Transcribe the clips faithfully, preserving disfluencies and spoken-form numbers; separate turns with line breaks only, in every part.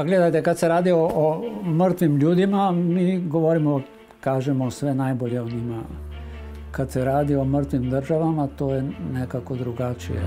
Pa gledajte, kad se radi o, o mrtvim ljudima, mi govorimo, kažemo sve najbolje o njima. Kad se radi o mrtvim državama, to je nekako drugačije.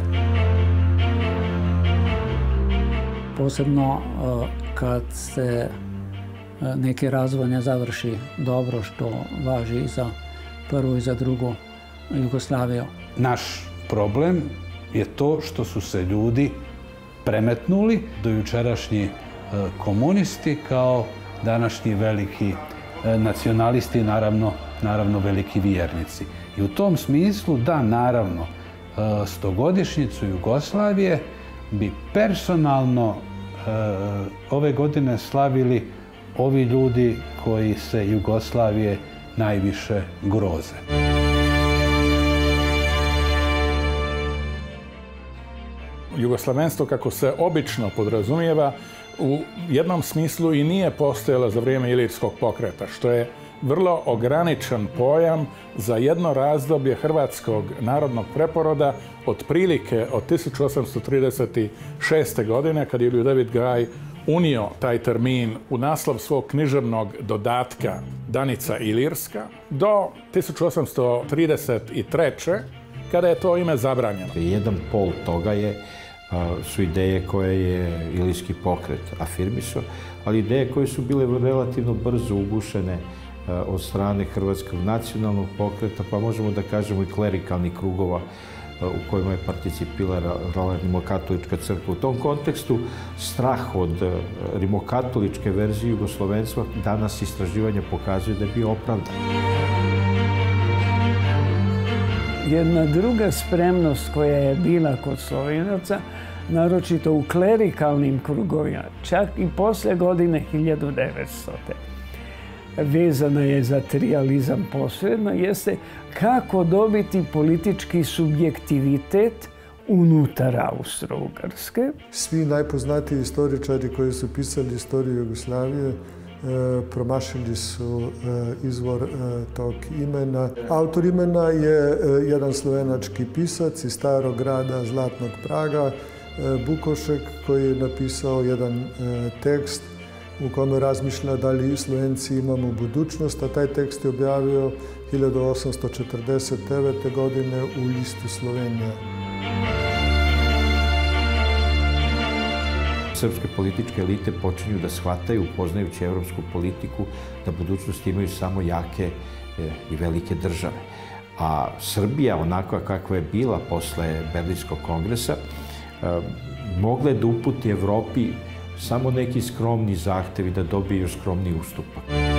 Posebno kad se neki razvoj ne završi dobro, što važi i za prvu i za drugu Jugoslaviju.
Naš problem je to što su se ljudi premetnuli do jučerašnji komunisti kao današnji veliki nacionalisti, naravno, naravno veliki vjernici. I u tom smislu, da, naravno, stogodišnjicu Jugoslavije bi personalno ove godine slavili ovi ljudi koji se Jugoslavije najviše groze.
Jugoslavenstvo, kako se obično podrazumijeva, u jednom smislu i nije postojalo za vrijeme Ilirskog pokreta, što je vrlo ograničen pojam za jedno razdoblje hrvatskog narodnog preporoda otprilike od tisuću osamsto trideset šeste. godine, kad je Ljudevit Gaj unio taj termin u naslov svog književnog dodatka Danica Ilirska, do tisuću osamsto trideset treće. kada je to ime zabranjeno.
Jedan pol toga je su ideje koje je Ilirski pokret afirmisao, ali ideje koje su bile relativno brzo ugušene od strane Hrvatskog nacionalnog pokreta, pa možemo da kažemo i klerikalnih krugova u kojima je participirala rimokatolička crkva. U tom kontekstu strah od rimokatoličke verzije jugoslovenstva danas istraživanja pokazuju da je bio opravdan.
Jedna druga spremnost koja je bila kod Slovenaca, naročito u klerikalnim krugovima, čak i posle godine hiljadu devetstote. vezana je za trijalizam posredno, jeste kako dobiti politički subjektivitet unutar Austro-Ugarske.
Svi najpoznatiji istoričari koji su pisali istoriju Jugoslavije promašili su izvor tog imena. Autor imena je jedan slovenački pisac iz starog grada Zlatnog Praga, Bukošek, koji je napisao jedan tekst u kome razmišlja da li Slovenci imamo budućnost, a taj tekst je objavio hiljadu osamsto četrdeset devete. godine u listu Slovenija.
Srpske političke elite počinju da shvataju, poznajući evropsku politiku, da budućnost imaju samo jake i velike države. A Srbija, onakva kakva je bila posle Berlinskog kongresa, mogla je da uputi Evropi samo neki skromni zahtevi da dobije još skromni ustupak.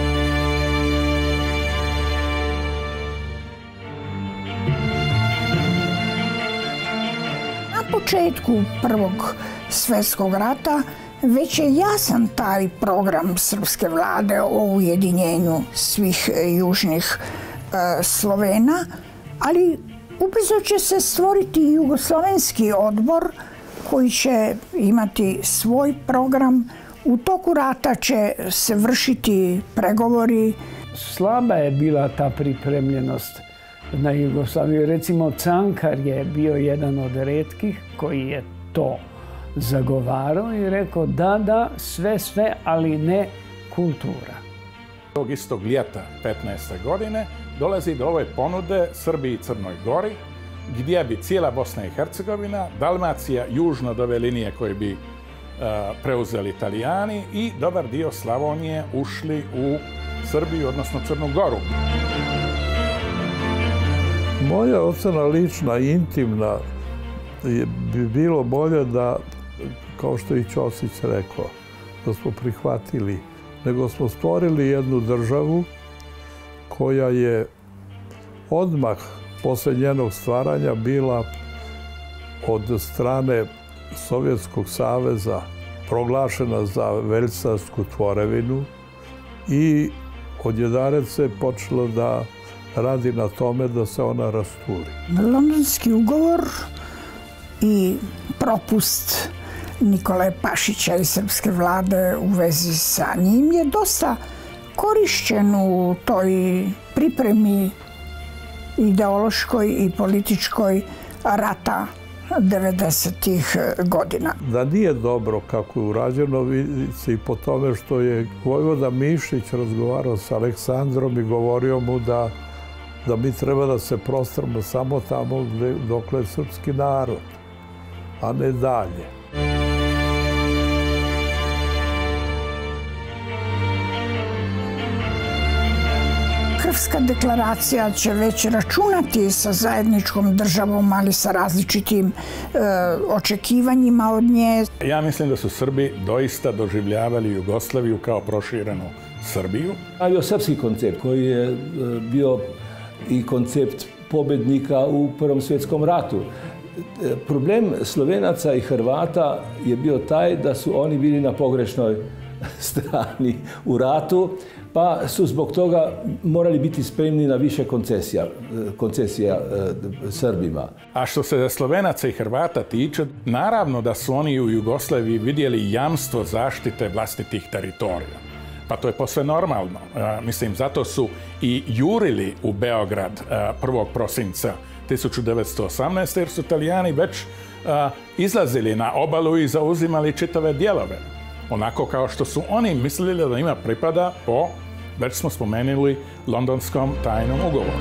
Na početku Prvog svjetskog rata već je jasan taj program srpske vlade o ujedinjenju svih južnih e, Slovena, ali ubrzo će se stvoriti jugoslovenski odbor koji će imati svoj program. U toku rata će se vršiti pregovori.
Slaba je bila ta pripremljenost na Jugoslaviju. Recimo, Cankar je bio jedan od retkih koji je to zagovarao i rekao da, da, sve, sve, ali ne kultura.
Tog istog ljeta petnaeste. godine dolazi do ove ponude Srbiji i Crnoj Gori, gdje bi cijela Bosna i Hercegovina, Dalmacija južno do ove linije koje bi uh, preuzeli Italijani i dobar dio Slavonije ušli u Srbiju, odnosno Crnu Goru.
Moja ocena lična i intimna bi bilo bolje da, kao što je Ćosić rekao, da smo prihvatili, nego smo stvorili jednu državu koja je odmah posle njenog stvaranja bila od strane Sovjetskog saveza proglašena za veljačarsku tvorevinu i odjedared se počelo da radi na tome da se ona rasturi.
Londonski ugovor i propust Nikole Pašića i srpske vlade u vezi sa njim je dosta korišćen u toj pripremi ideološkoj i političkoj rata devedesetih godina.
Da nije dobro kako je urađeno, vidi se i po tome što je vojvoda Mišić razgovarao sa Aleksandrom i govorio mu da, da mi treba da se prostramo samo tamo gde, dokle je srpski narod, a ne dalje.
Krfska deklaracija će već računati sa zajedničkom državom, ali sa različitim e, očekivanjima od nje.
Ja mislim da su Srbi doista doživljavali Jugoslaviju kao proširenu Srbiju.
Ali srpski koncept koji je bio i koncept pobednika u Prvom svjetskom ratu. Problem Slovenaca i Hrvata je bio taj da su oni bili na pogrešnoj strani u ratu, pa su zbog toga morali biti spremni na više koncesija, koncesija e, Srbima.
A što se Slovenaca i Hrvata tiče, naravno da su oni u Jugoslaviji vidjeli jamstvo zaštite vlastitih teritorija. Pa to je posve normalno. E, mislim, zato su i jurili u Beograd e, prvog prosinca tisuću devetsto osamnaeste. jer su Italijani već e, izlazili na obalu i zauzimali čitave dijelove. Onako kao što su oni mislili da ima pripada po, već smo spomenuli, londonskom tajnom ugovoru.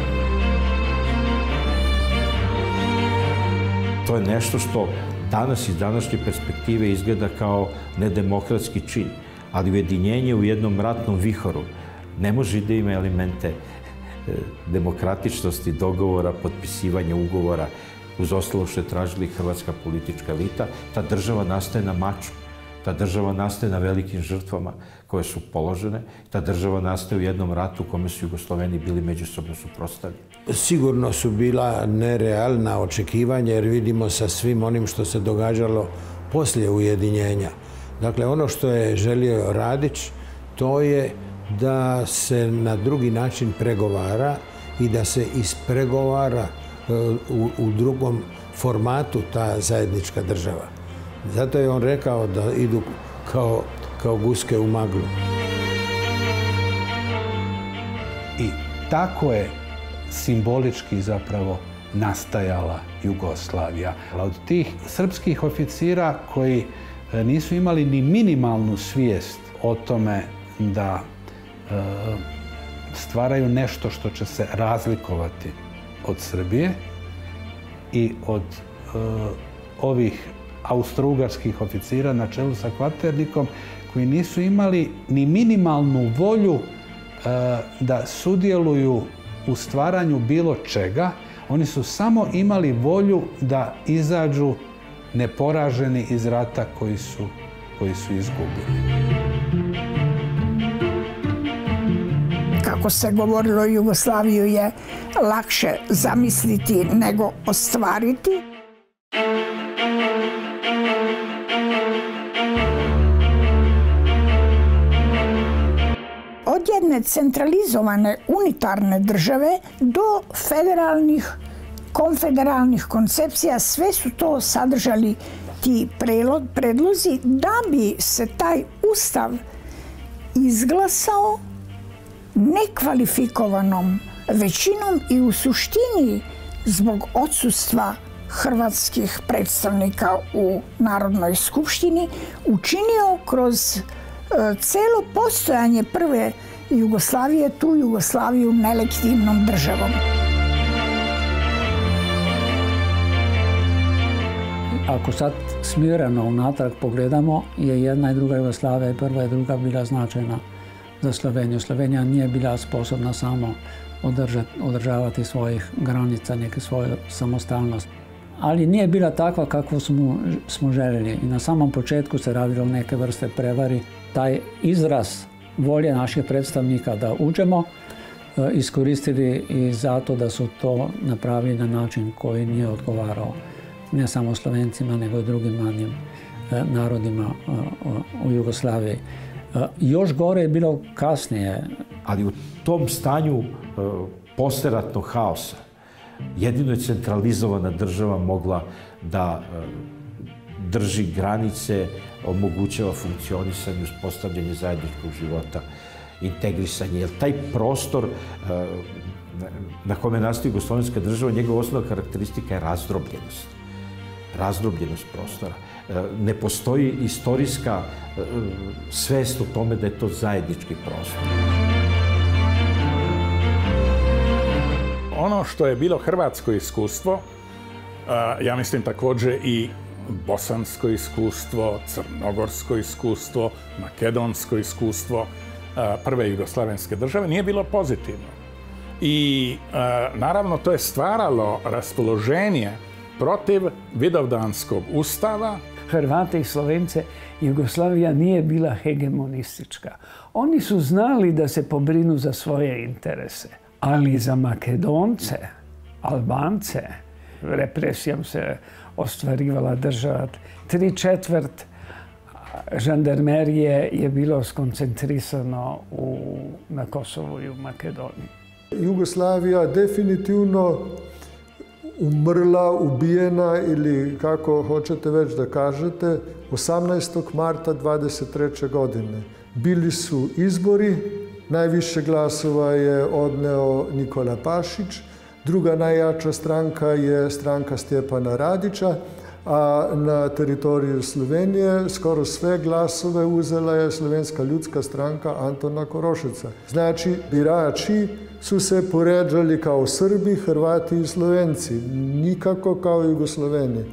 To je nešto što danas iz današnje perspektive izgleda kao nedemokratski čin, ali ujedinjenje u jednom ratnom vihoru ne može da ima elemente demokratičnosti, dogovora, potpisivanja ugovora, uz ostalo što je tražila i hrvatska politička elita. Ta država nastaje na maču. Ta država nastaje na velikim žrtvama koje su položene. Ta država nastaje u jednom ratu u kome su Jugosloveni bili međusobno suprotstavljeni.
Sigurno su bila nerealna očekivanja jer vidimo sa svim onim što se događalo poslije ujedinjenja. Dakle, ono što je želio Radić, to je da se na drugi način pregovara i da se ispregovara u, u drugom formatu ta zajednička država. Zato je on rekao da idu kao, kao guske u maglu.
I tako je simbolički zapravo nastajala Jugoslavija. Od tih srpskih oficira koji nisu imali ni minimalnu svijest o tome da e, stvaraju nešto što će se razlikovati od Srbije i od e, ovih austro-ugarskih oficira na čelu sa Kvaternikom, koji nisu imali ni minimalnu volju e, da sudjeluju u stvaranju bilo čega. Oni su samo imali volju da izađu neporaženi iz rata koji su, koji su izgubili.
Kako se govorilo, Jugoslaviju je lakše zamisliti nego ostvariti. Od jedne centralizovane unitarne države do federalnih, konfederalnih koncepcija, sve su to sadržali ti predlozi da bi se taj ustav izglasao nekvalifikovanom većinom i u suštini zbog odsustva hrvatskih predstavnika u Narodnoj skupštini učinio kroz celo postojanje prve Jugoslavije tu Jugoslaviju nelegitimnom državom.
Ako sad smireno unatrag pogledamo, je jedna i druga Jugoslavija i prva i druga bila značajna za Sloveniju. Slovenija nije bila sposobna samo održavati svojih granica, neke svoju samostalnost. Ali nije bila takva kakvu smo, smo željeli. I na samom početku se radilo o neke vrste prevari. Taj izraz volje naših predstavnika da uđemo iskoristili i zato da su to napravili na način koji nije odgovarao ne samo Slovencima, nego i drugim manjim narodima u Jugoslaviji. Još gore je bilo kasnije.
Ali u tom stanju posleratnog haosa jedino je centralizovana država mogla da drži granice, omogućava funkcionisanje, uspostavljanje zajedničkog života, integrisanje. Jer taj prostor na kome nastaje jugoslovenska država, njegova osnovna karakteristika je razdrobljenost. razdrobljenost prostora. Ne postoji istorijska svest o tome da je to zajednički prostor.
Ono što je bilo hrvatsko iskustvo, ja mislim također i bosansko iskustvo, crnogorsko iskustvo, makedonsko iskustvo prve jugoslavenske države, nije bilo pozitivno. I naravno to je stvaralo raspoloženje protiv Vidovdanskog ustava.
Hrvate i Slovence Jugoslavija nije bila hegemonistička. Oni su znali da se pobrinu za svoje interese, ali za Makedonce, Albance, represijom se ostvarivala država. Tri četvrt žandarmerije je bilo skoncentrisano u, na Kosovu i u Makedoniji.
Jugoslavija definitivno umrla, ubijena ili kako hoćete već da kažete, osamnaestog marta dvadeset treće godine. Bili su izbori, najviše glasova je odneo Nikola Pašić, druga najjača stranka je stranka Stjepana Radića, a na teritoriju Slovenije skoro sve glasove uzela je Slovenska ljudska stranka Antona Korošeca. Znači, birači su se poređali kao Srbi, Hrvati i Slovenci, nikako kao Jugosloveni.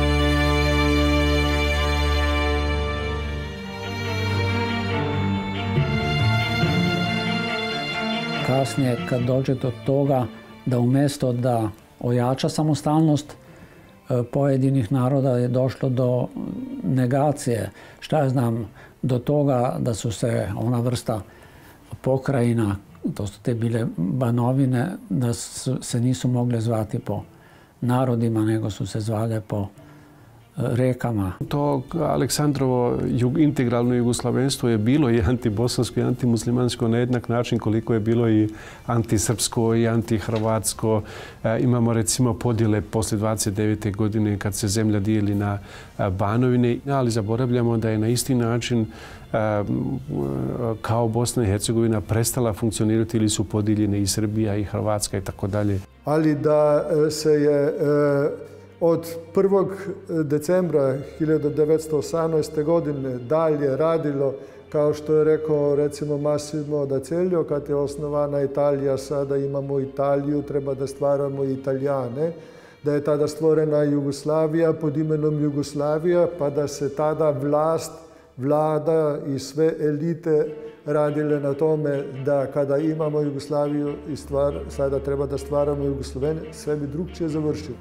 Kasnije, kad dođe do toga da umjesto da ojača samostalnost pojedinih naroda, je došlo do negacije, šta ja znam, do toga da su se ona vrsta pokrajina, to su te bile banovine, da su, se nisu mogle zvati po narodima, nego su se zvale po rekama.
To Aleksandrovo integralno jugoslavenstvo je bilo i antibosansko i antimuslimansko na jednak način koliko je bilo i antisrpsko i antihrvatsko. Imamo recimo podjele posle dvadeset devete godine kad se zemlja dijeli na banovine, ali zaboravljamo da je na isti način kao Bosna i Hercegovina prestala funkcionirati ili su podijeljene i Srbija i Hrvatska i tako dalje.
Ali da se je od prvog decembra hiljadu devetsto osamnaeste. godine dalje radilo, kao što je rekao recimo Massimo d'Azeglio, kad je osnovana Italija, sada imamo Italiju, treba da stvaramo Italijane, da je tada stvorena Jugoslavija pod imenom Jugoslavija, pa da se tada vlast, vlada i sve elite radile na tome da kada imamo Jugoslaviju i stvar, sada treba da stvaramo Jugoslovene, sve bi drugčije završilo.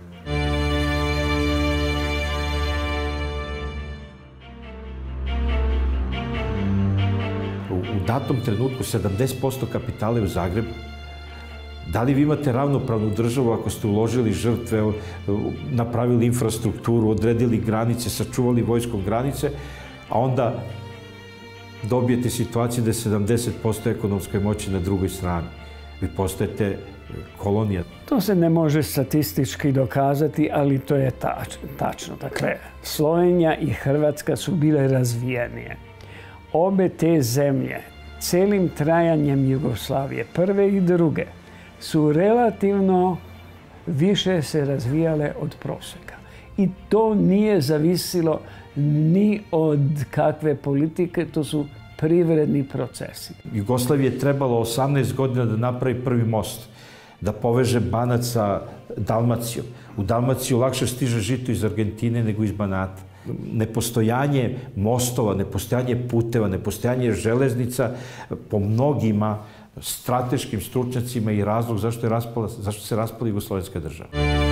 U datom trenutku sedamdeset posto kapitala je u Zagrebu. Da li vi imate ravnopravnu državu ako ste uložili žrtve, napravili infrastrukturu, odredili granice, sačuvali vojskom granice, a onda dobijete situaciju da je sedamdeset posto ekonomske moći na drugoj strani. Vi postajete kolonija.
To se ne može statistički dokazati, ali to je tačno. Dakle, Slovenija i Hrvatska su bile razvijenije. Obe te zemlje, celim trajanjem Jugoslavije, prve i druge, su relativno više se razvijale od prosjeka. I to nije zavisilo ni od kakve politike, to su privredni procesi.
Jugoslaviji je trebalo osamnaest godina da napravi prvi most, da poveže Banac sa Dalmacijom. U Dalmaciju lakše stiže žito iz Argentine nego iz Banata. Nepostojanje mostova, nepostojanje puteva, nepostojanje železnica po mnogima strateškim stručnjacima i razlog zašto, je raspala, zašto se raspala Jugoslovenska država.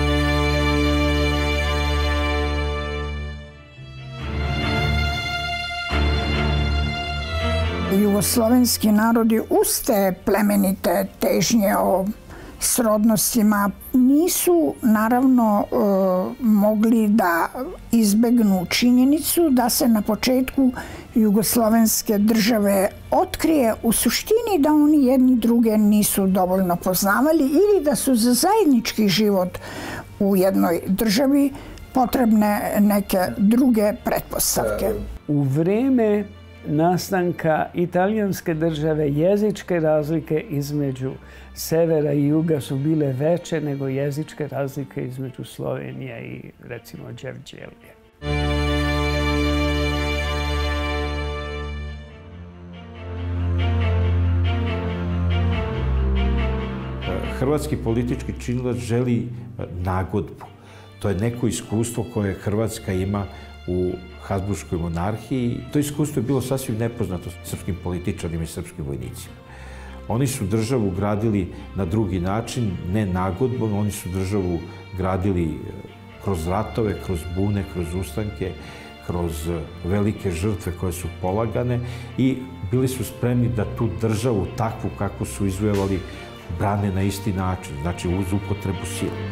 Jugoslovenski narodi uz te plemenite težnje o srodnostima nisu naravno e, mogli da izbegnu činjenicu da se na početku jugoslovenske države otkrije u suštini da oni jedni druge nisu dovoljno poznavali ili da su za zajednički život u jednoj državi potrebne neke druge pretpostavke.
U vreme nastanka italijanske države jezičke razlike između severa i juga su bile veće nego jezičke razlike između Slovenije i, recimo, Đevđelije.
Hrvatski politički činilac želi nagodbu. To je neko iskustvo koje Hrvatska ima u Habsburškoj monarhiji. To iskustvo je bilo sasvim nepoznato srpskim političarima i srpskim vojnicima. Oni su državu gradili na drugi način, ne nagodbom, oni su državu gradili kroz ratove, kroz bune, kroz ustanke, kroz velike žrtve koje su polagane i bili su spremni da tu državu, takvu kako su izvojevali, brane na isti način, znači uz upotrebu sile.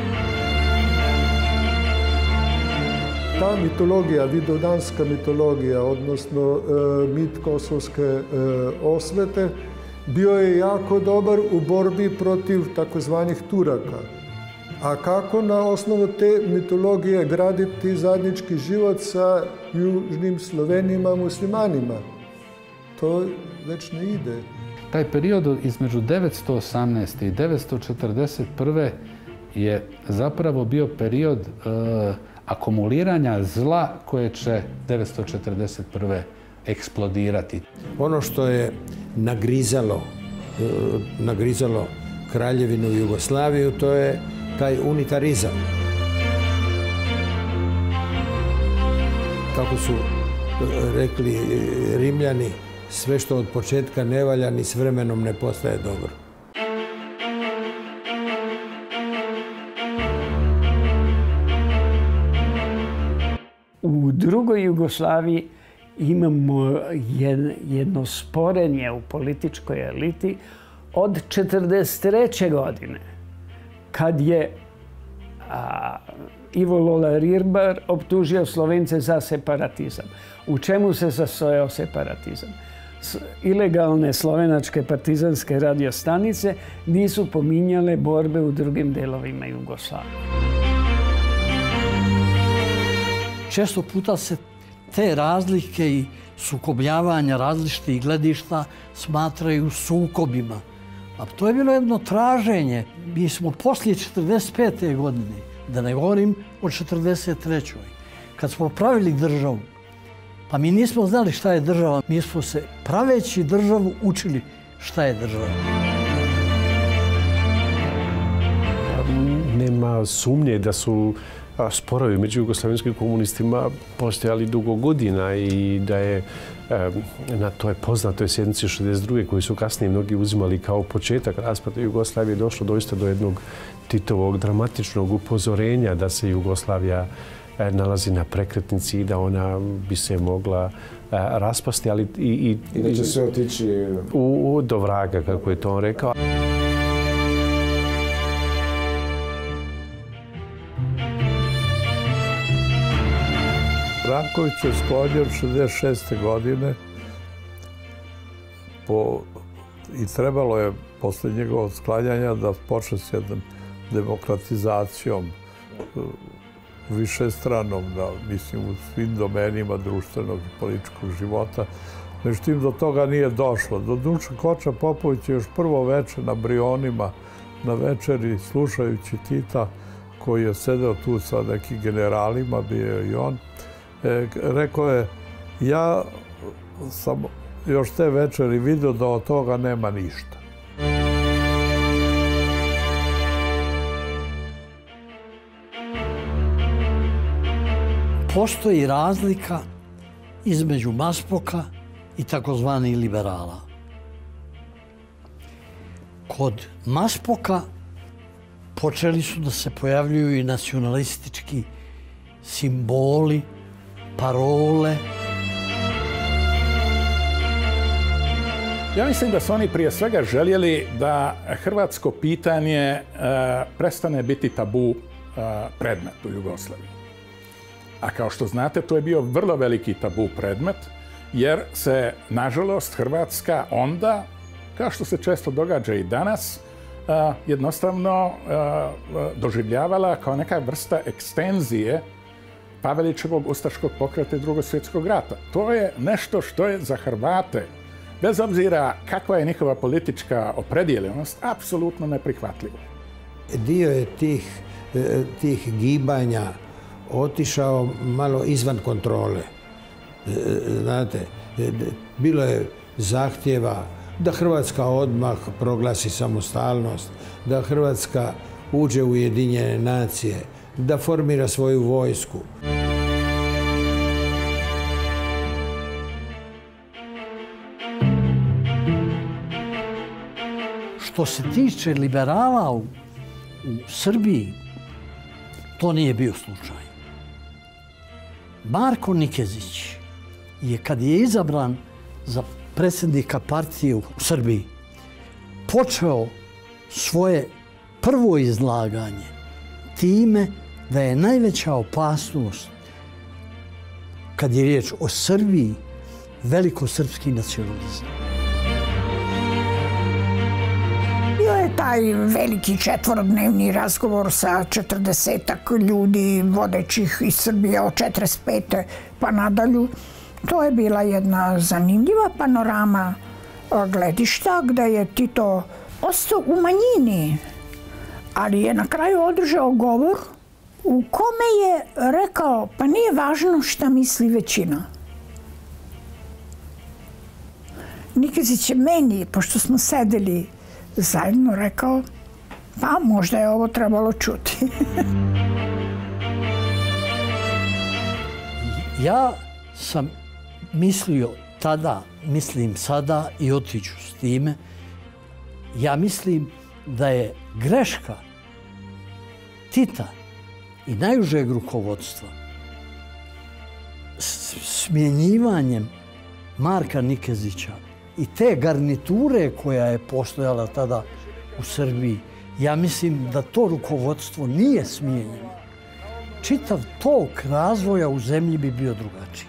Ta mitologija, vidovdanska mitologija, odnosno mit kosovske osvete, bio je jako dobar u borbi protiv takozvanih Turaka. A kako na osnovu te mitologije graditi zajednički život sa južnim Slovenima, muslimanima? To već ne ide.
Taj period između devetsto osamnaeste. i devetsto četrdeset prve. je zapravo bio period e, akumuliranja zla koje će devetsto četrdeset prve. eksplodirati.
Ono što je nagrizalo, e, nagrizalo Kraljevinu Jugoslaviju, to je taj unitarizam. Kako su rekli Rimljani, sve što od početka ne valja, ni s vremenom ne postaje dobro.
U drugoj Jugoslaviji imamo jedno sporenje u političkoj eliti od četrdeset treće. godine, kad je a, Ivo Lola Rirbar optužio Slovence za separatizam. U čemu se sastojao separatizam? Ilegalne slovenačke partizanske radiostanice nisu pominjale borbe u drugim delovima Jugoslavije.
Često puta se te razlike i sukobljavanja različitih gledišta smatraju sukobima. A to je bilo jedno traženje. Mi smo poslije četrdeset pete. godine, da ne govorim o četrdeset trećoj. kad smo pravili državu, pa mi nismo znali šta je država. Mi smo se, praveći državu, učili šta je država.
Nema sumnje da su sporovi među jugoslavenskim komunistima postojali dugo godina i da je na toj poznatoj sjednici šezdeset druge koju su kasnije mnogi uzimali kao početak raspada Jugoslavije došlo doista do jednog Titovog dramatičnog upozorenja da se Jugoslavija nalazi na prekretnici i da ona bi se mogla raspasti, ali i, i,
I da će se otići
u, u do vraga, kako je to on rekao.
Branković je sklonjen šezdeset šeste. godine po, i trebalo je posle njegovog sklanjanja da počne s jednom demokratizacijom višestranom, da, mislim, u svim domenima društvenog i političkog života. Međutim, do toga nije došlo. Doduše, Koča Popović je još prvo večer na Brionima, na večeri, slušajući Tita, koji je sedeo tu sa nekim generalima, bio je i on, e, rekao je, ja sam još te večeri vidio da od toga nema ništa.
Postoji razlika između Maspoka i takozvanih liberala. Kod Maspoka počeli su da se pojavljuju i nacionalistički simboli, parole.
Ja mislim da su oni prije svega željeli da hrvatsko pitanje prestane biti tabu predmet u Jugoslaviji. A kao što znate, to je bio vrlo veliki tabu predmet, jer se, nažalost, Hrvatska onda, kao što se često događa i danas, jednostavno doživljavala kao neka vrsta ekstenzije Pavelićevog ustaškog pokreta i Drugog svjetskog rata. To je nešto što je za Hrvate bez obzira kakva je njihova politička opredijeljenost, apsolutno neprihvatljivo.
Dio je tih, tih gibanja otišao malo izvan kontrole. Znate, bilo je zahtjeva da Hrvatska odmah proglasi samostalnost, da Hrvatska uđe u Ujedinjene nacije, da formira svoju vojsku.
Što se tiče liberala u, u Srbiji, to nije bio slučaj. Marko Nikezić je, kad je izabran za predsjednika partije u Srbiji, počeo svoje prvo izlaganje time da je najveća opasnost, kad je riječ o Srbiji, velikosrpski nacionalizam.
Bio je taj veliki četvorodnevni razgovor sa četrdesetak ljudi vodećih iz Srbije od četrdeset pete pa nadalju. To je bila jedna zanimljiva panorama gledišta gdje je Tito ostao u manjini, ali je na kraju održao govor u kome je rekao pa nije važno šta misli većina. Nikezić je meni, pošto smo sedeli zajedno, rekao pa možda je ovo trebalo čuti.
Ja sam mislio tada, mislim sada i otiću s time, ja mislim da je greška Tita i najužeg rukovodstva smjenjivanjem Marka Nikezića i te garniture koja je postojala tada u Srbiji, ja mislim da to rukovodstvo nije smijenjeno. Čitav tok razvoja u zemlji bi bio drugačiji.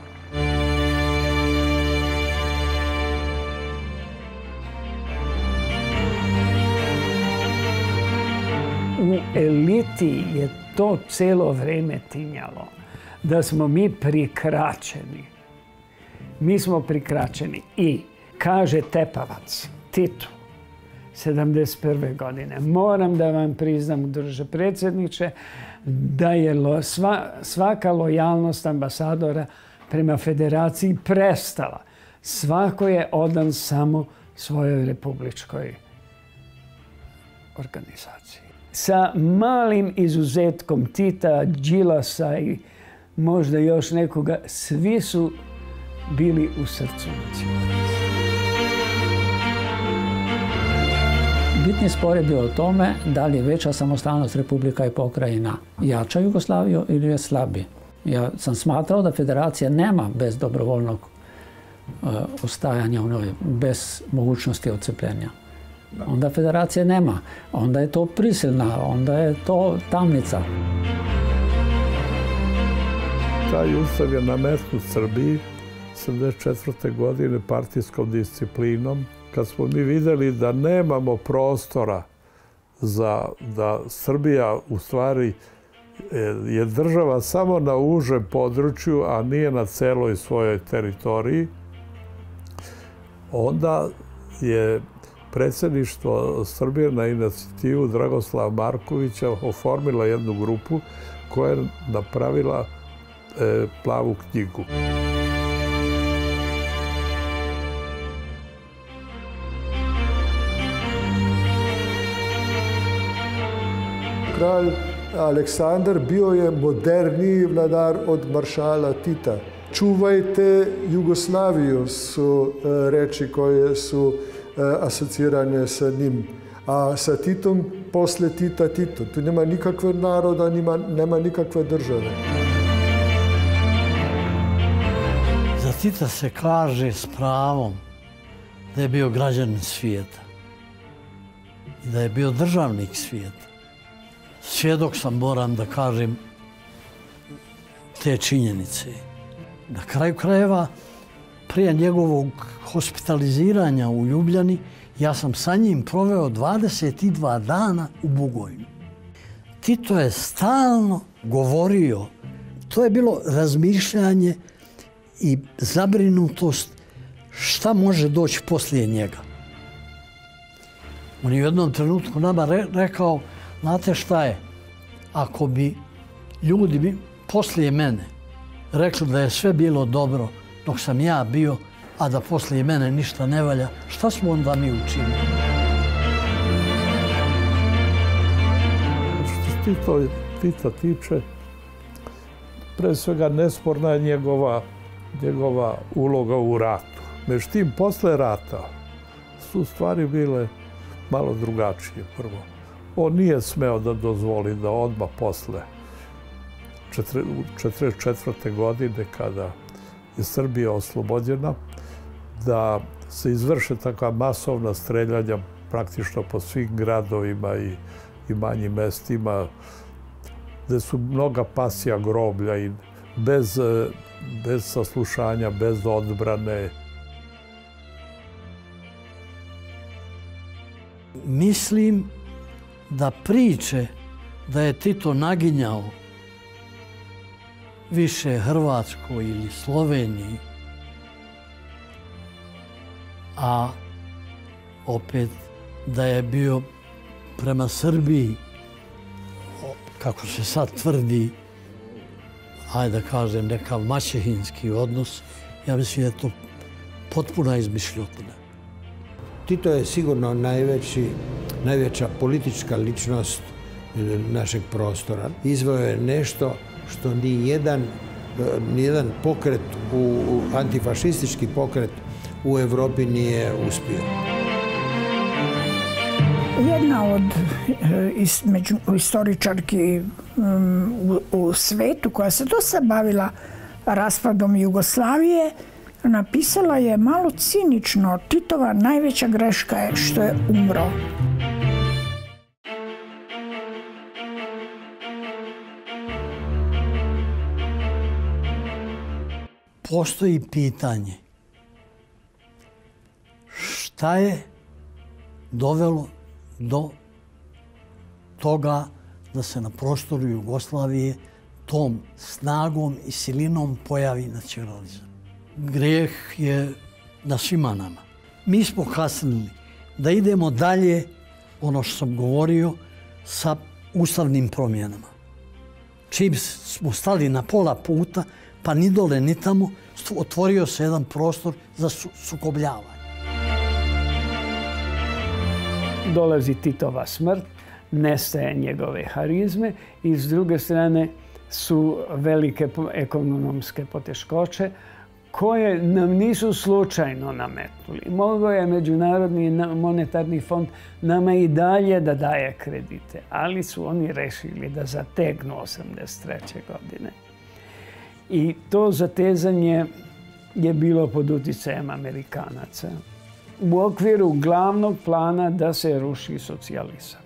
U eliti je to celo vreme tinjalo, da smo mi prikraćeni. Mi smo prikraćeni i kaže Tepavac Titu sedamdeset prve godine, moram da vam priznam, druže predsjedniče, da je lo, sva, svaka lojalnost ambasadora prema federaciji prestala. Svako je odan samo svojoj republičkoj organizaciji. Sa malim izuzetkom Tita, Đilasa i možda još nekoga, svi su bili u srcu nacionalizma.
Bitni spor je bio o tome da li je veća samostalnost Republika i pokrajina jača Jugoslaviju ili je slabi. Ja sam smatrao da federacija nema bez dobrovoljnog uh, ostajanja u njoj, bez mogućnosti odcepljenja. Onda federacije nema. Onda je to prisilna, onda je to tamnica.
Taj ustav je nametnut Srbiji sedamdeset četvrte godine partijskom disciplinom. Kad smo mi vidjeli da nemamo prostora za da Srbija u stvari je država samo na užem području, a nije na celoj svojoj teritoriji, onda je predsjedništvo Srbije na inicijativu Dragoslava Markovića oformila jednu grupu koja je napravila e, plavu knjigu.
Kralj Aleksandar bio je moderniji vladar od maršala Tita. Čuvajte Jugoslaviju su reči koje su asocirane sa njim. A sa Titom, posle Tita, Tito. Tu nema nikakve naroda, nema, nema nikakve države.
Za Tita se kaže s pravom da je bio građanin svijeta i da je bio državnik svijeta. Svjedok sam, moram da kažem, te činjenice. Na kraju krajeva, prije njegovog hospitaliziranja u Ljubljani, ja sam sa njim proveo dvadeset dva dana u Bugojnu. Tito je stalno govorio, to je bilo razmišljanje i zabrinutost šta može doći poslije njega. On je u jednom trenutku nama rekao, znate šta je, ako bi ljudi bi poslije mene rekli da je sve bilo dobro dok sam ja bio, a da poslije mene ništa ne valja, šta smo onda mi učinili?
Što se Tito, Tita tiče, pre svega nesporna je njegova, njegova uloga u ratu. Međutim, posle rata su stvari bile malo drugačije prvo. On nije smeo da dozvoli da odmah posle četrdeset četvrte godine, kada je Srbija oslobođena, da se izvrše takva masovna streljanja praktično po svim gradovima i, i manjim mestima, gde su mnoga pasija groblja i bez, bez saslušanja, bez odbrane.
Mislim da priče da je Tito naginjao više Hrvatskoj ili Sloveniji, a opet da je bio prema Srbiji, kako se sad tvrdi, ajde da kažem, nekav maćehinski odnos, ja mislim da je to potpuna izmišljotina.
Tito je sigurno najveći, najveća politička ličnost našeg prostora. Izveo je nešto što ni jedan, ni jedan pokret, u, antifašistički pokret u Evropi nije uspio.
Jedna od među istoričarki u, u svetu koja se dosta bavila raspadom Jugoslavije, napisala je malo cinično, Titova najveća greška je što je umro.
Postoji pitanje šta je dovelo do toga da se na prostoru Jugoslavije tom snagom i silinom pojavi nacionalizam. Grijeh je na svima nama. Mi smo kasnili da idemo dalje, ono što sam govorio, sa ustavnim promjenama. Čim smo stali na pola puta, pa ni dole ni tamo, otvorio se jedan prostor za sukobljavanje.
Dolazi Titova smrt, nestaje njegove harizme i s druge strane su velike ekonomske poteškoće koje nam nisu slučajno nametnuli. Mogao je Međunarodni monetarni fond nama i dalje da daje kredite, ali su oni rešili da zategnu osamdeset treće godine. I to zatezanje je bilo pod uticajem Amerikanaca u okviru glavnog plana da se ruši socijalizam.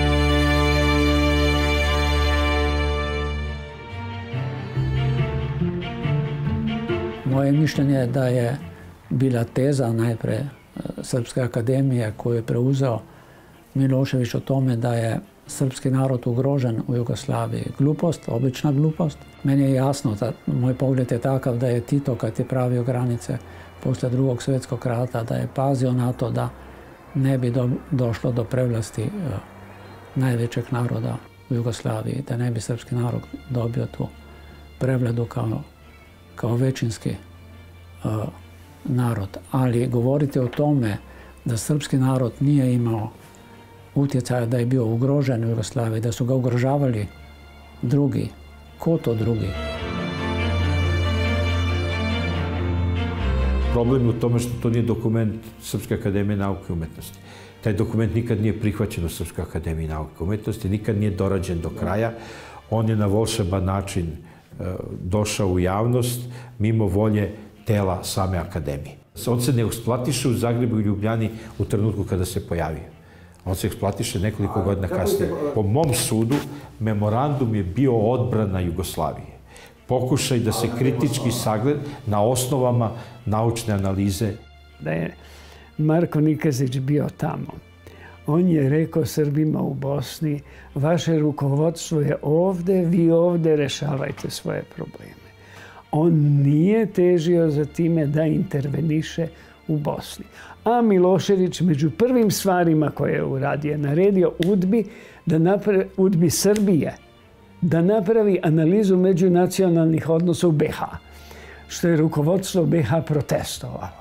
Moje mišljenje je da je bila teza najpre Srpske akademije koju je preuzeo Milošević o tome da je srpski narod ugrožen u Jugoslaviji. Glupost, obična glupost. Meni je jasno, da moj pogled je takav da je Tito, kad je pravio granice posle drugog svjetskog rata, da je pazio na to da ne bi do, došlo do prevlasti uh, najvećeg naroda u Jugoslaviji, da ne bi srpski narod dobio tu prevladu kao, kao većinski uh, narod. Ali govoriti o tome da srpski narod nije imao utjecaja, da je bio ugrožen u Jugoslaviji, da su ga ugrožavali drugi. Ko to drugi?
Problem je u tome što to nije dokument Srpske akademije nauke i umetnosti. Taj dokument nikad nije prihvaćen u Srpskoj akademiji nauke i umetnosti, nikad nije dorađen do kraja. On je na volšeban način e, došao u javnost mimo volje tela same akademije. On se ne eksploatiše u Zagrebu i Ljubljani u trenutku kada se pojavio. On se eksploatiše nekoliko godina kasnije. Po mom sudu, memorandum je bio odbrana Jugoslavije. Pokušaj da se kritički sagleda na osnovama naučne analize.
Da je Marko Nikezić bio tamo. On je rekao Srbima u Bosni, vaše rukovodstvo je ovde, vi ovde rešavajte svoje probleme. On nije težio za time da interveniše u Bosni. A Milošević među prvim stvarima koje je uradio je naredio UDBI, da napravi, UDBI Srbije, da napravi analizu međunacionalnih odnosa u B H, što je rukovodstvo B H protestovalo.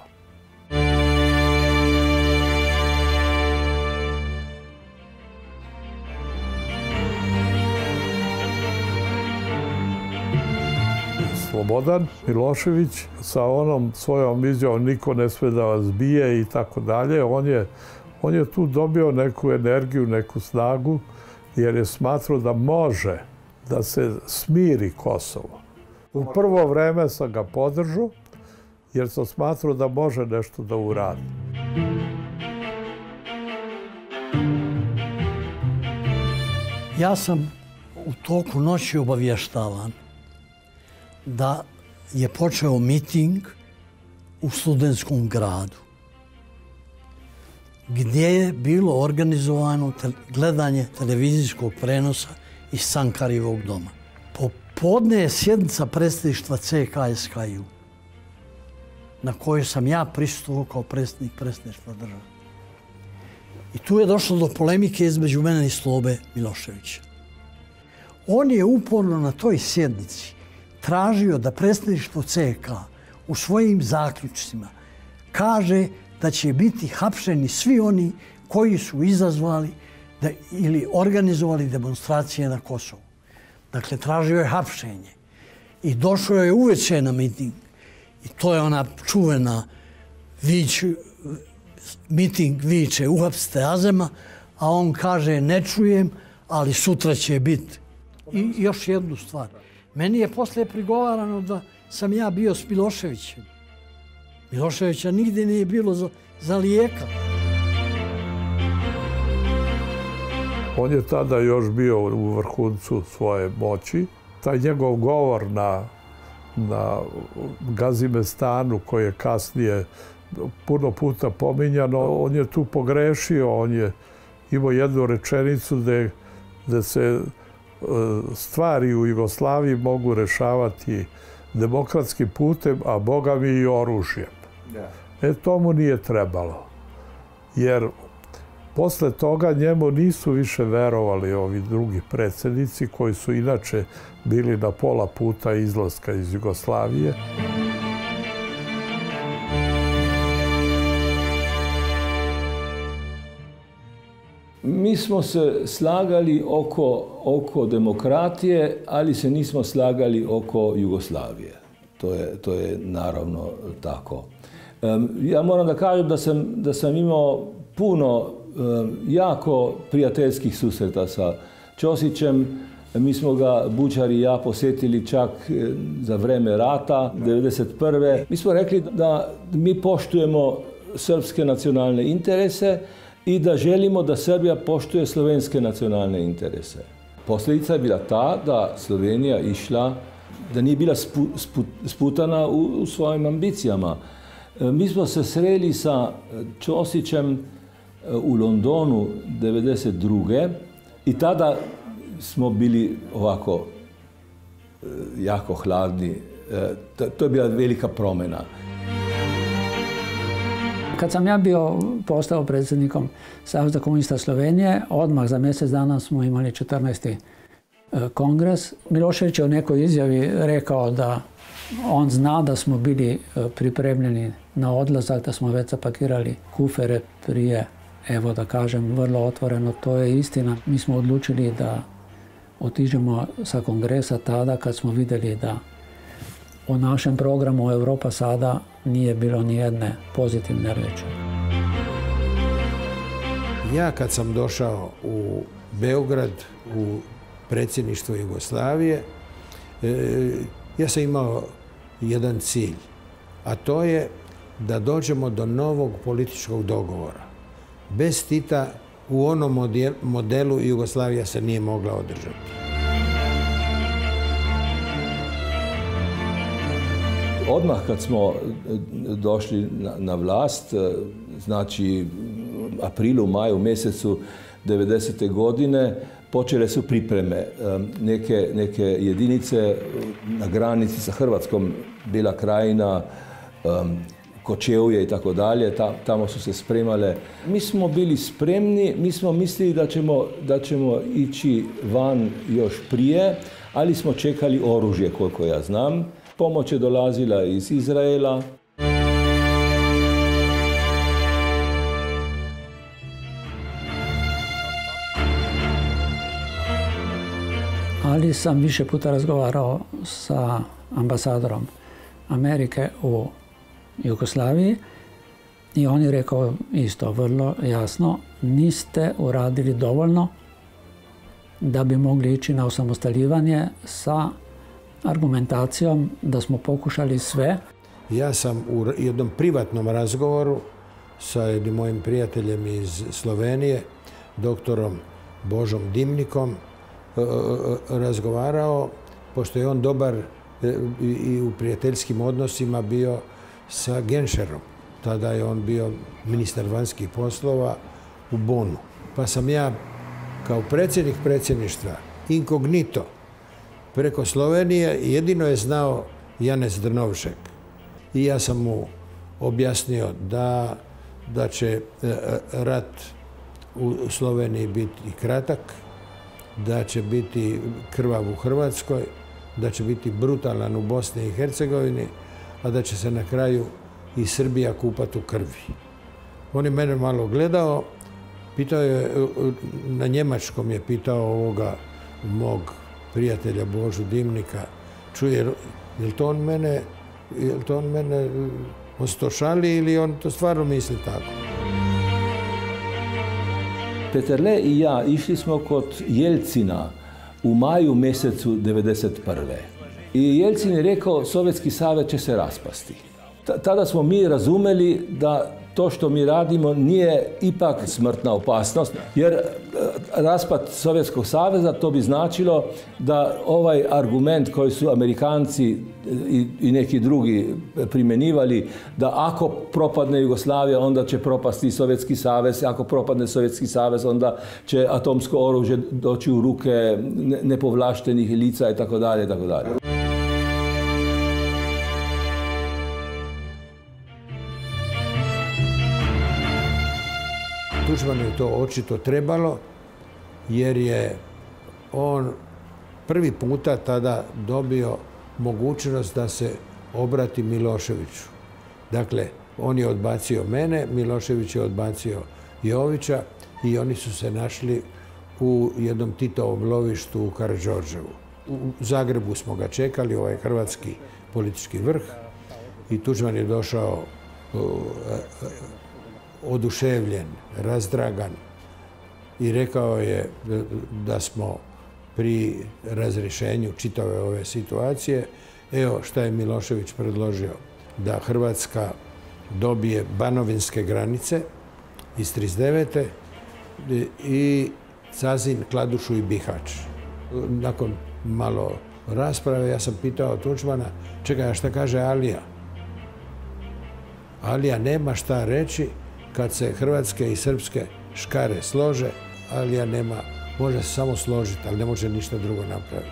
Slobodan Milošević sa onom svojom izjavom niko ne sme da vas bije i tako dalje, on je, on je tu dobio neku energiju, neku snagu, jer je smatrao da može da se smiri Kosovo. U prvo vreme sam ga podržao, jer sam smatrao da može nešto da uradi.
Ja sam u toku noći obavještavan da je počeo miting u Studentskom gradu, gdje je bilo organizovano gledanje televizijskog prenosa iz Cankarjevog doma. Popodne je sjednica predsjedništva C K S K U, na kojoj sam ja prisustvovao kao predsjednik predsjedništva države. I tu je došlo do polemike između mene i Slobe Miloševića. On je uporno na toj sjednici tražio da predsjedništvo C K u svojim zaključcima kaže da će biti hapšeni svi oni koji su izazvali da, ili organizovali demonstracije na Kosovu. Dakle, tražio je hapšenje. I došao je uveče na miting. I to je ona čuvena vić, miting viče uhapsite Azema, a on kaže ne čujem, ali sutra će biti. I još jednu stvar. Meni je poslije prigovarano da sam ja bio s Miloševićem. Miloševića nigdje nije bilo za, za lijeka.
On je tada još bio u vrhuncu svoje moći. Taj njegov govor na, na Gazimestanu, koji je kasnije puno puta pominjano, on je tu pogrešio. On je imao jednu rečenicu gdje, gdje se stvari u Jugoslaviji mogu rešavati demokratskim putem, a Boga mi i oružjem. E, to mu nije trebalo. Jer posle toga njemu nisu više verovali ovi drugi predsjednici koji su inače bili na pola puta izlaska iz Jugoslavije.
Mi smo se slagali oko, oko demokratije, ali se nismo slagali oko Jugoslavije. To je, to je naravno tako. Um, ja moram da kažem da sam, da sam imao puno um, jako prijateljskih susreta sa Ćosićem. Mi smo ga, Bučar i ja, posjetili čak za vreme rata, devedeset prve. Mi smo rekli da mi poštujemo srpske nacionalne interese i da želimo da Srbija poštuje slovenske nacionalne interese. Posljedica je bila ta da Slovenija išla, da nije bila spu, spu, sputana u, u svojim ambicijama. Mi smo se sreli sa Ćosićem u Londonu devedeset druge i tada smo bili ovako jako hladni. To, to je bila velika promjena.
Kad sam ja bio postao predsjednikom Saveza komunista Slovenije, odmah za mjesec dana smo imali četrnaesti kongres. Milošević je u nekoj izjavi rekao da on zna da smo bili pripremljeni na odlazak, da smo već zapakirali kufere prije, evo da kažem vrlo otvoreno, to je istina. Mi smo odlučili da otiđemo sa kongresa tada kad smo vidjeli da u našem programu Europa sada nije bilo ni jedne pozitivne riječi.
Ja kad sam došao u Beograd, u predsjedništvo Jugoslavije, ja sam imao jedan cilj, a to je da dođemo do novog političkog dogovora. Bez Tita u onom modelu Jugoslavija se nije mogla održati.
Odmah kad smo došli na, na vlast, znači aprilu, maju mjesecu devedesete godine, počele su pripreme. Neke, neke jedinice na granici sa Hrvatskom, Bela Krajina, Kočevje i tako dalje, tamo su se spremale. Mi smo bili spremni, mi smo mislili da ćemo, da ćemo ići van još prije, ali smo čekali oružje, koliko ja znam. Pomoć je dolazila iz Izraela.
Ali sam više puta razgovarao sa ambasadorom Amerike u Jugoslaviji i on je rekao isto vrlo jasno, niste uradili dovoljno da bi mogli ići na osamostaljivanje sa argumentacijom da smo pokušali sve.
Ja sam u jednom privatnom razgovoru sa jednim mojim prijateljem iz Slovenije, doktorom Božom Dimnikom, razgovarao, pošto je on dobar i u prijateljskim odnosima bio sa Genšerom. Tada je on bio ministar vanjskih poslova u Bonu. Pa sam ja kao predsjednik predsjedništva inkognito preko Slovenije jedino je znao Janez Drnovšek. I ja sam mu objasnio da, da će rat u Sloveniji biti kratak, da će biti krvav u Hrvatskoj, da će biti brutalan u Bosni i Hercegovini, a da će se na kraju i Srbija kupati u krvi. On je mene malo gledao, pitao je, na njemačkom je pitao ovoga mog prijatelja Božu Dimnika, čuje, je li to on mene, je li to on mene, on se to šali ili on to stvarno misli tako?
Peterle i ja išli smo kod Jelcina u maju mjesecu devedeset prve. I Jelcin je rekao, Sovjetski savez će se raspasti. Tada smo mi razumeli da to što mi radimo nije ipak smrtna opasnost, jer raspad Sovjetskog saveza to bi značilo da ovaj argument koji su Amerikanci i, i neki drugi primjenjivali, da ako propadne Jugoslavija, onda će propasti Sovjetski savez, ako propadne Sovjetski savez, onda će atomsko oružje doći u ruke nepovlaštenih lica i tako dalje i tako dalje.
Tuđmanu je to očito trebalo, jer je on prvi puta tada dobio mogućnost da se obrati Miloševiću. Dakle, on je odbacio mene, Milošević je odbacio Jovića i oni su se našli u jednom Titovom lovištu u Karađorđevu. U Zagrebu smo ga čekali, ovaj hrvatski politički vrh, i Tuđman je došao oduševljen, razdragan i rekao je da smo pri razrješenju čitave ove situacije, evo šta je Milošević predložio, da Hrvatska dobije banovinske granice iz trideset devete i Cazin, Kladušu i Bihać. Nakon malo rasprave ja sam pitao Tuđmana, čekaj, a šta kaže Alija? Alija nema šta reći. Kad se hrvatske i srpske škare slože, Alija nema, može se samo složiti, ali ne može ništa drugo napraviti.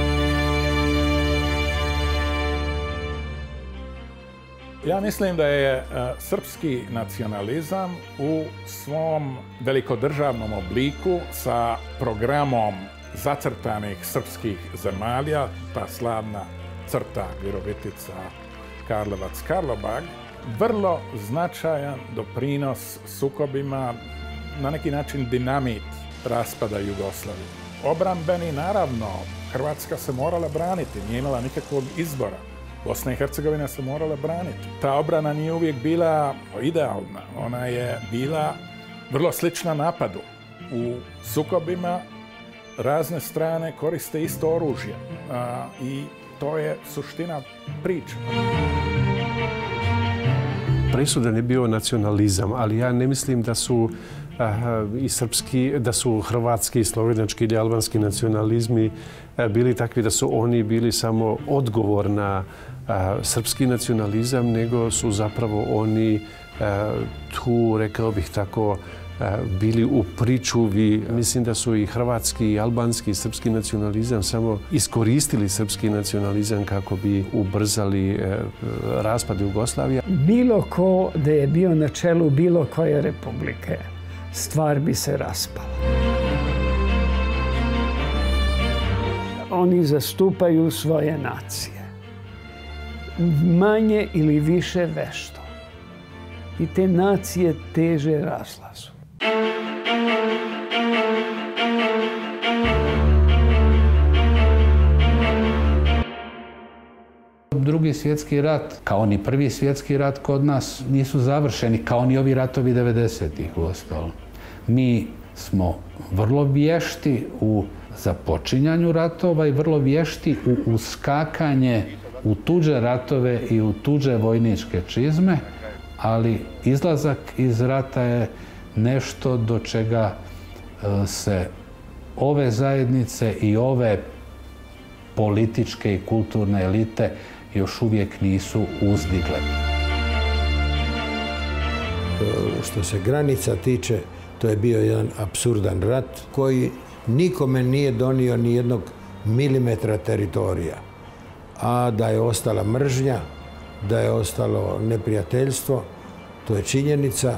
Ja mislim da je srpski nacionalizam u svom velikodržavnom obliku sa programom zacrtanih srpskih zemalja, ta slavna crta Virovitica, Karlovac, Karlobag, vrlo značajan doprinos sukobima, na neki način dinamit raspada Jugoslavije. Obrambeni, naravno, Hrvatska se morala braniti, nije imala nikakvog izbora. Bosna i Hercegovina se morala braniti. Ta obrana nije uvijek bila idealna, ona je bila vrlo slična napadu. U sukobima razne strane koriste isto oružje a, i to je suština priče.
Presudan je bio nacionalizam, ali ja ne mislim da su a, i srpski, da su hrvatski, slovenački ili albanski nacionalizmi a, bili takvi da su oni bili samo odgovor na a, srpski nacionalizam, nego su zapravo oni a, tu, rekao bih tako, bili u pričuvi. Mislim da su i hrvatski, i albanski, i srpski nacionalizam samo iskoristili srpski nacionalizam kako bi ubrzali raspad Jugoslavije.
Bilo ko da je bio na čelu bilo koje republike, stvar bi se raspala. Oni zastupaju svoje nacije. Manje ili više vešto. I te nacije teže razlazu.
Drugi svjetski rat, kao ni prvi svjetski rat kod nas, nisu završeni, kao ni ovi ratovi devedesetih uostalom. Mi smo vrlo vješti u započinjanju ratova i vrlo vješti u uskakanje u tuđe ratove i u tuđe vojničke čizme, ali izlazak iz rata je nešto do čega se ove zajednice i ove političke i kulturne elite još uvijek nisu uzdigle.
Što se granica tiče, to je bio jedan apsurdan rat koji nikome nije donio ni jednog milimetra teritorija. A da je ostala mržnja, da je ostalo neprijateljstvo, to je činjenica.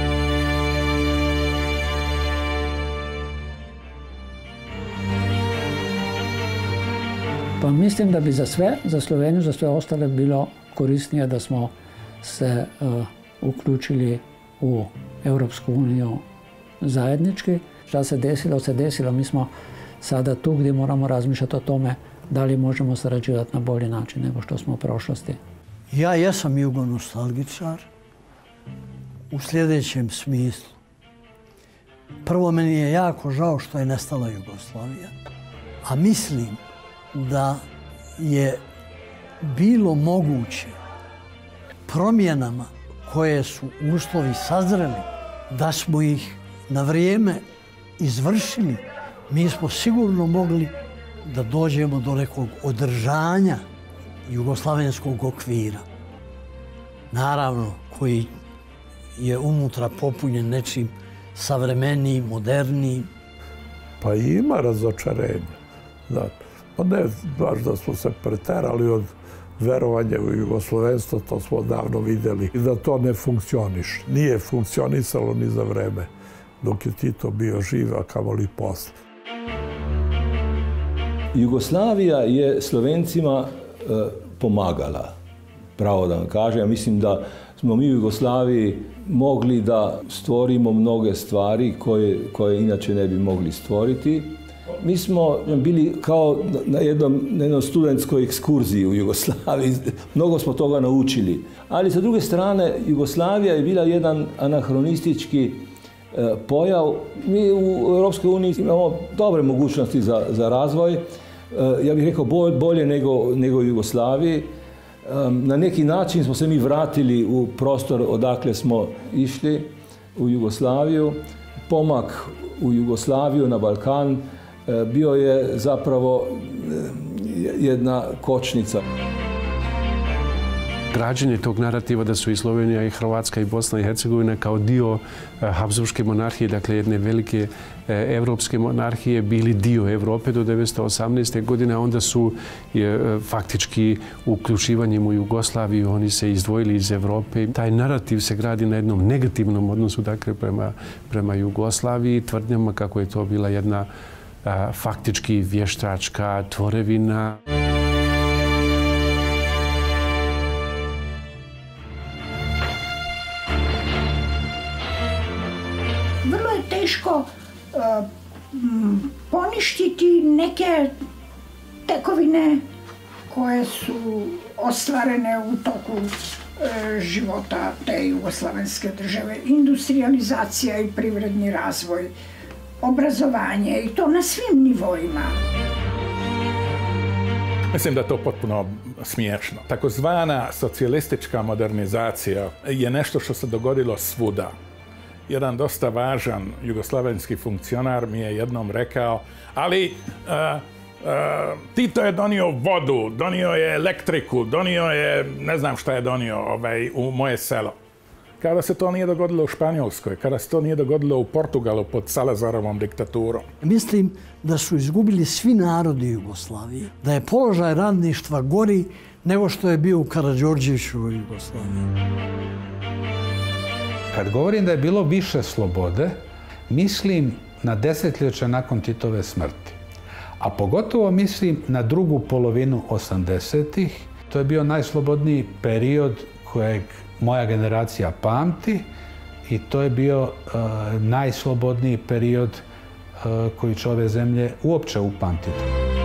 Pa mislim da bi za sve, za Sloveniju, za sve ostale bilo korisnije da smo se uh, uključili u Europsku uniju zajednički. Šta se desilo, se desilo. Mi smo sada tu gdje moramo razmišljati o tome da li možemo sarađivati na bolji način nego što smo u prošlosti.
Ja jesam jugonostalgičar u sljedećem smislu. Prvo, meni je jako žao što je nestala Jugoslavija, a mislim da je bilo moguće promjenama koje su uslovi sazreli, da smo ih na vrijeme izvršili, mi smo sigurno mogli da dođemo do nekog održanja jugoslavenskog okvira. Naravno, koji je unutra popunjen nečim savremenijim, modernijim.
Pa ima razočarenja. Znate, pa ne baš da smo se preterali od verovanja u jugoslovenstvo, to smo davno vidjeli. I da to ne funkcioniše. Nije funkcionisalo ni za vreme dok je Tito bio živ, a kamoli posle.
Jugoslavija je Slovencima e, pomagala, pravo da vam kažem. Ja mislim da smo mi u Jugoslaviji mogli da stvorimo mnoge stvari koje, koje inače ne bi mogli stvoriti. Mi smo bili kao na jednom, na jednom studentskoj ekskurziji u Jugoslaviji. Mnogo smo toga naučili. Ali sa druge strane, Jugoslavija je bila jedan anahronistički e, pojav. Mi u Europskoj uniji imamo dobre mogućnosti za, za razvoj. E, ja bih rekao bolje, bolje nego, nego u Jugoslaviji. E, na neki način smo se mi vratili u prostor odakle smo išli, u Jugoslaviju. Pomak u Jugoslaviju, na Balkan, bio je zapravo jedna kočnica.
Građenje tog narativa da su i Slovenija i Hrvatska i Bosna i Hercegovina kao dio Habsburške monarhije, dakle jedne velike evropske monarhije, bili dio Evrope do devetsto osamnaeste. godine, a onda su je, faktički uključivanjem u Jugoslaviju oni se izdvojili iz Evrope. Taj narativ se gradi na jednom negativnom odnosu, dakle prema, prema Jugoslaviji, tvrdnjama kako je to bila jedna a, faktički vještačka tvorevina.
Vrlo je teško uh, poništiti neke tekovine koje su ostvarene u toku uh, života te jugoslavenske države. Industrializacija i privredni razvoj, obrazovanje i to na svim nivoima.
Mislim da je to potpuno smiješno. Takozvana socijalistička modernizacija je nešto što se dogodilo svuda. Jedan dosta važan jugoslavenski funkcionar mi je jednom rekao, ali uh, uh, Tito je donio vodu, donio je elektriku, donio je, ne znam šta je donio ovaj, u moje selo. Kada se to nije dogodilo u Španjolskoj, kada se to nije dogodilo u Portugalu pod Salazarovom diktaturom.
Mislim da su izgubili svi narodi Jugoslavije, da je položaj radništva gori nego što je bio u Karađorđevićevoj Jugoslaviji.
Kad govorim da je bilo više slobode, mislim na desetljeća nakon Titove smrti. A pogotovo mislim na drugu polovinu osamdesetih. To je bio najslobodniji period kojeg moja generacija pamti i to je bio uh, najslobodniji period uh, koji će ove zemlje uopće upamtiti.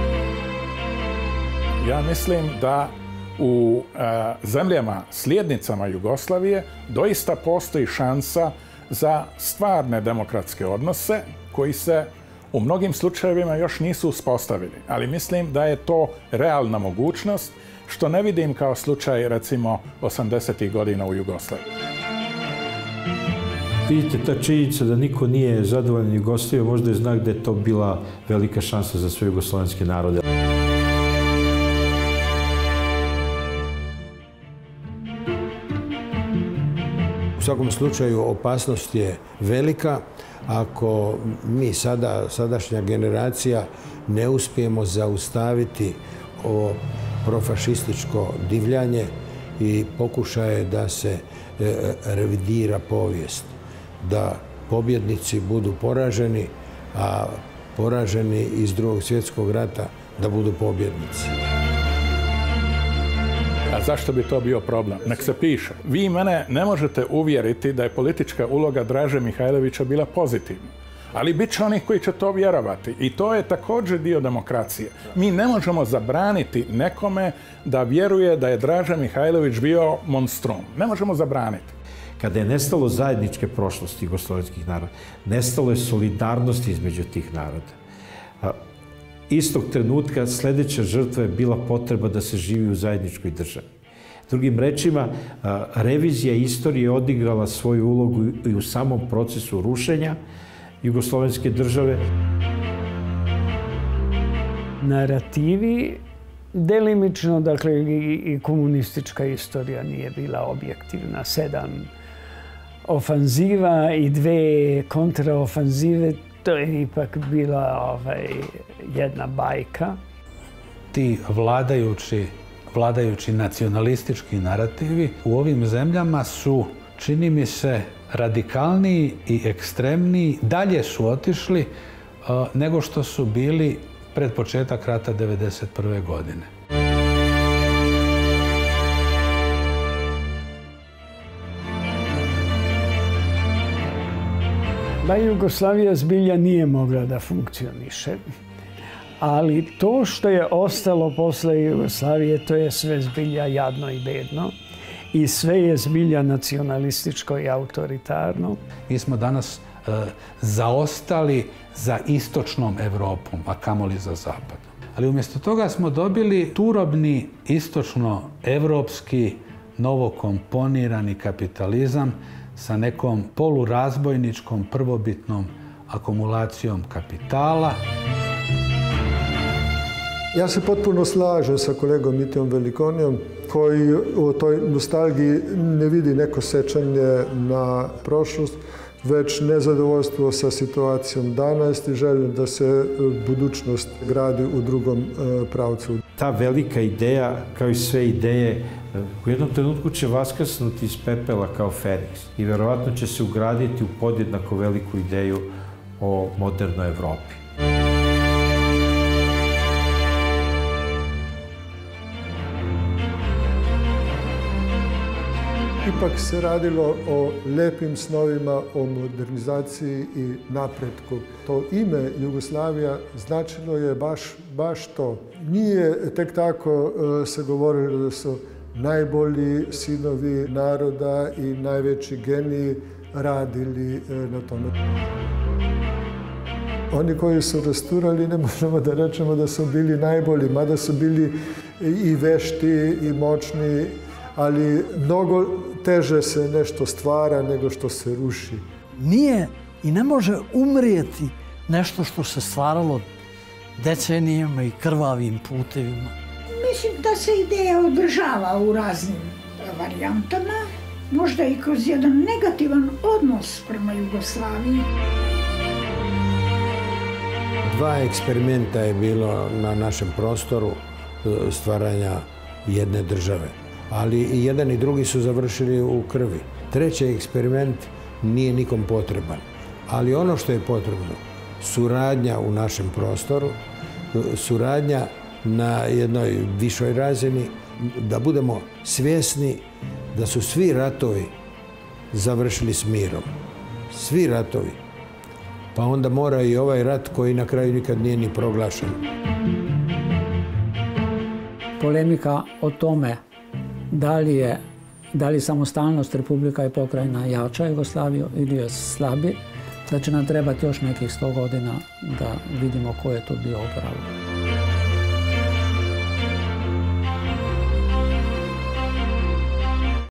Ja mislim da u uh, zemljama slijednicama Jugoslavije doista postoji šansa za stvarne demokratske odnose koji se u mnogim slučajevima još nisu uspostavili. Ali mislim da je to realna mogućnost, što ne vidim kao slučaj, recimo, osamdesetih godina u Jugoslaviji.
Vidite, ta činjenica da niko nije zadovoljan Jugoslavijom možda je znak da je to bila velika šansa za sve jugoslovenske narode.
U svakom slučaju opasnost je velika. Ako mi sada, sadašnja generacija, ne uspijemo zaustaviti ovo profašističko divljanje i pokušaje da se revidira povijest, da pobjednici budu poraženi, a poraženi iz Drugog svjetskog rata da budu pobjednici.
A zašto bi to bio problem? Nek se piše. Vi mene ne možete uvjeriti da je politička uloga Draže Mihajlovića bila pozitivna. Ali bit će onih koji će to vjerovati. I to je također dio demokracije. Mi ne možemo zabraniti nekome da vjeruje da je Draža Mihajlović bio monstrum. Ne možemo zabraniti.
Kada je nestalo zajedničke prošlosti jugoslovenskih naroda, nestalo je solidarnost između tih naroda. Istog trenutka sljedeća žrtva je bila potreba da se živi u zajedničkoj državi. Drugim rečima, revizija istorije je odigrala svoju ulogu i u samom procesu rušenja jugoslovenske države.
Narativi delimično, dakle i komunistička istorija nije bila objektivna. Sedam ofanziva i dve kontraofanzive, to je ipak bila ovaj, jedna bajka.
Ti vladajući, vladajući nacionalistički narativi u ovim zemljama su, čini mi se, radikalniji i ekstremniji, dalje su otišli uh, nego što su bili pred početak rata devedeset prve godine.
Ba Jugoslavija zbilja nije mogla da funkcioniše, ali to što je ostalo posle Jugoslavije, to je sve zbilja jadno i bedno. I sve je zbilja nacionalističko i autoritarno.
Mi smo danas e, zaostali za istočnom Evropom, a kamoli za zapadom. Ali umjesto toga smo dobili turobni istočno-evropski novokomponirani kapitalizam sa nekom polurazbojničkom prvobitnom akumulacijom kapitala.
Ja se potpuno slažem sa kolegom Mitijom Velikonijom koji u toj nostalgiji ne vidi neko sećanje na prošlost, već nezadovoljstvo sa situacijom danas i želje da se budućnost gradi u drugom pravcu.
Ta velika ideja, kao i sve ideje, u jednom trenutku će vaskrsnuti iz pepela kao Feniks i verovatno će se ugraditi u podjednako veliku ideju o modernoj Evropi.
Ipak se radilo o lepim snovima, o modernizaciji i napretku. To ime Jugoslavija značilo je baš, baš to. Nije tek tako se govorilo da su najbolji sinovi naroda i najveći geniji radili na tome. Oni koji su rasturali, ne možemo da rečemo da su bili najbolji, mada su bili i vešti i moćni, ali mnogo teže se nešto stvara nego što se ruši.
Nije i ne može umrijeti nešto što se stvaralo decenijama i krvavim putevima.
Mislim da se ideja održava u raznim varijantama možda i kroz jedan negativan odnos prema Jugoslaviji.
Dva eksperimenta je bilo na našem prostoru stvaranja jedne države, ali i jedan i drugi su završili u krvi. Treći eksperiment nije nikom potreban, ali ono što je potrebno, suradnja u našem prostoru, suradnja na jednoj višoj razini, da budemo svjesni da su svi ratovi završili s mirom. Svi ratovi. Pa onda mora i ovaj rat koji na kraju nikad nije ni proglašen.
Polemika o tome da li je da li samostalnost Republika i pokrajina jača Jugoslaviju ili je slabi, da će nam trebati još nekih sto godina da vidimo ko je tu bio u pravu.